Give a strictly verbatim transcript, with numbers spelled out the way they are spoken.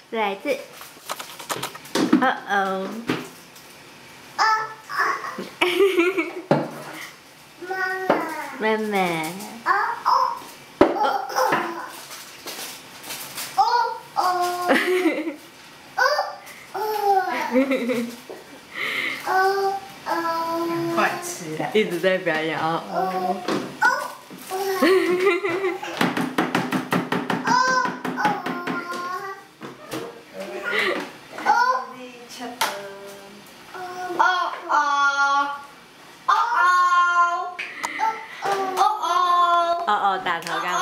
再来一次。哦哦。妈妈。妈妈。哦哦。哦哦。哦哦。哦哦。 快吃了， 一直在表演哦哦。哦哦，大头干